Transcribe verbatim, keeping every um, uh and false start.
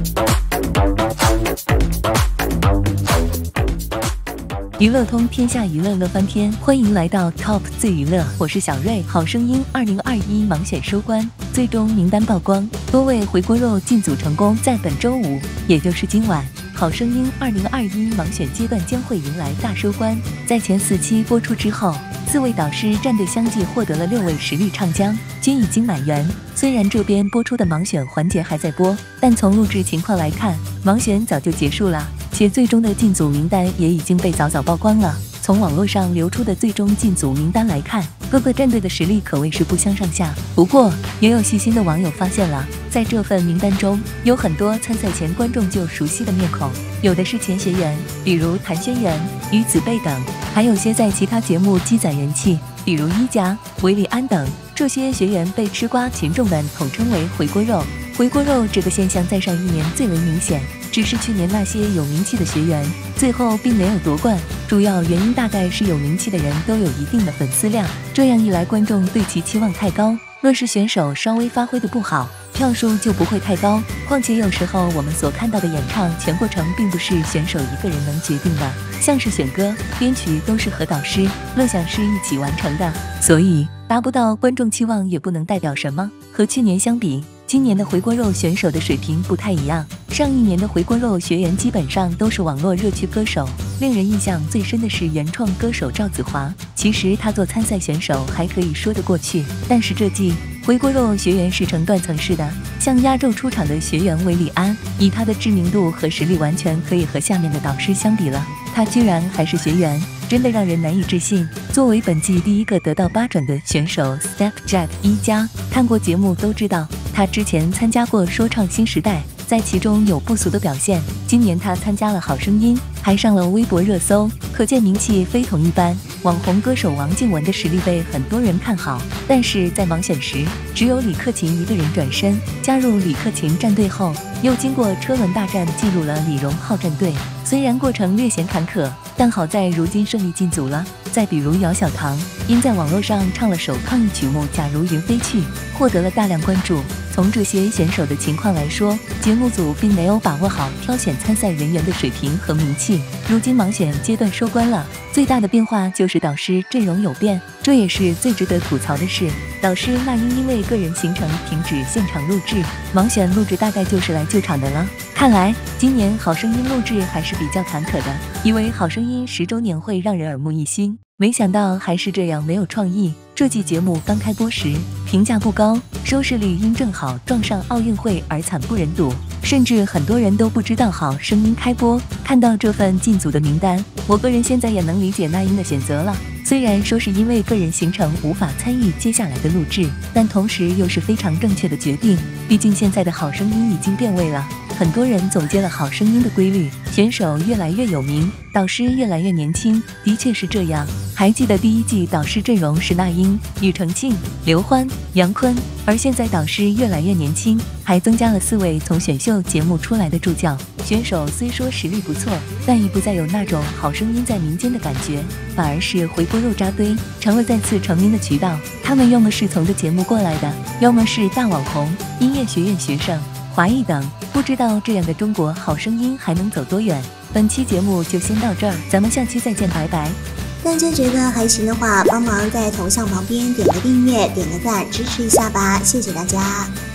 娱乐通天下娱乐乐翻天，欢迎来到 Top 最娱乐，我是小瑞。好声音二零二一盲选收官，最终名单曝光，多位回锅肉进组成功。在本周五，也就是今晚，好声音二零二一盲选阶段将会迎来大收官。在前四期播出之后，四位导师战队相继获得了六位实力唱将，均已经满员。虽然这边播出的盲选环节还在播，但从录制情况来看，盲选早就结束了。且最终的进组名单也已经被早早曝光了。从网络上流出的最终进组名单来看，各个战队的实力可谓是不相上下。不过，也有细心的网友发现了，在这份名单中，有很多参赛前观众就熟悉的面孔，有的是前学员，比如谭轩辕、于子贝等，还有些在其他节目积攒人气，比如一加、韦礼安等。这些学员被吃瓜群众们统称为回锅肉。回锅肉这个现象在上一年最为明显，只是去年那些有名气的学员最后并没有夺冠，主要原因大概是有名气的人都有一定的粉丝量，这样一来观众对其期望太高，若是选手稍微发挥的不好，票数就不会太高。况且有时候我们所看到的演唱全过程并不是选手一个人能决定的，像是选歌、编曲都是和导师、乐享师一起完成的，所以达不到观众期望也不能代表什么。和去年相比，今年的回锅肉选手的水平不太一样，上一年的回锅肉学员基本上都是网络热区歌手，令人印象最深的是原创歌手赵子华，其实他做参赛选手还可以说得过去，但是这季回锅肉学员是成断层式的，像压轴出场的学员韦礼安，以他的知名度和实力完全可以和下面的导师相比了，他居然还是学员，真的让人难以置信。作为本季第一个得到八转的选手 Stepjack 一加，看过节目都知道，他之前参加过说唱新时代，在其中有不俗的表现。今年他参加了好声音，还上了微博热搜，可见名气非同一般。网红歌手王靖雯的实力被很多人看好，但是在盲选时，只有李克勤一个人转身加入李克勤战队后，又经过车轮大战进入了李荣浩战队。虽然过程略显坎坷，但好在如今顺利进组了。再比如姚小棠，因在网络上唱了首抗议曲目《假如云飞去》，获得了大量关注。从这些选手的情况来说，节目组并没有把握好挑选参赛人员的水平和名气。如今盲选阶段收官了，最大的变化就是导师阵容有变，这也是最值得吐槽的事。导师那英因为个人行程停止现场录制，盲选录制大概就是来救场的了。看来今年好声音录制还是比较坎坷的，以为好声音十周年会让人耳目一新，没想到还是这样没有创意。这季节目刚开播时评价不高，收视率因正好撞上奥运会而惨不忍睹，甚至很多人都不知道好声音开播。看到这份进组的名单，我个人现在也能理解那英的选择了。虽然说是因为个人行程无法参与接下来的录制，但同时又是非常正确的决定，毕竟现在的好声音已经变味了。很多人总结了好声音的规律，选手越来越有名，导师越来越年轻，的确是这样。还记得第一季导师阵容是那英、庾澄庆、刘欢、杨坤，而现在导师越来越年轻，还增加了四位从选秀节目出来的助教。选手虽说实力不错，但已不再有那种好声音在民间的感觉，反而是回锅肉扎堆，成了再次成名的渠道。他们要么是从这节目过来的，要么是大网红、音乐学院学生、华裔等。不知道这样的中国好声音还能走多远。本期节目就先到这儿，咱们下期再见，拜拜。 大家觉得还行的话，帮忙在头像旁边点个订阅，点个赞，支持一下吧，谢谢大家。